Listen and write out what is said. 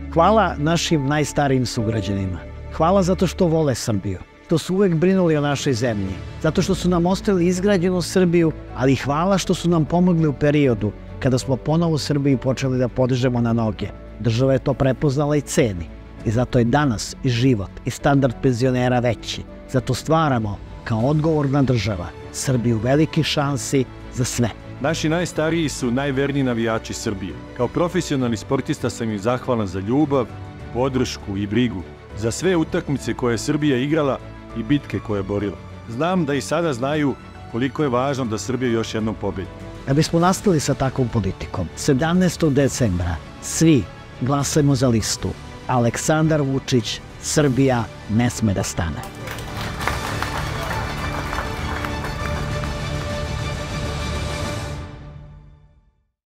Hvala našim najstarijim sugrađanima. Hvala zato što vole Srbiju, što su uvek brinuli o našoj zemlji, zato što su nam ostavili izgrađenu Srbiju, ali hvala što su nam pomogli u periodu kada smo ponovo Srbiju počeli da podižemo na noge. Država je to prepoznala i ceni. I zato je danas i život i standard penzionera veći. Zato stvaramo, kao odgovorna država, Srbiju velikih šansi za sve. Naši najstariji su najverniji navijači Srbije. Kao profesionalni sportista sam im zahvalan za ljubav, podršku i brigu, za sve utakmice koje je Srbija igrala i bitke koje je borila. Znam da i sada znaju koliko je važno da Srbija još jednom pobedi. Da bismo nastavili sa takvom politikom, 17. decembra svi glasajmo za listu Aleksandar Vučić, Srbija ne sme da stane.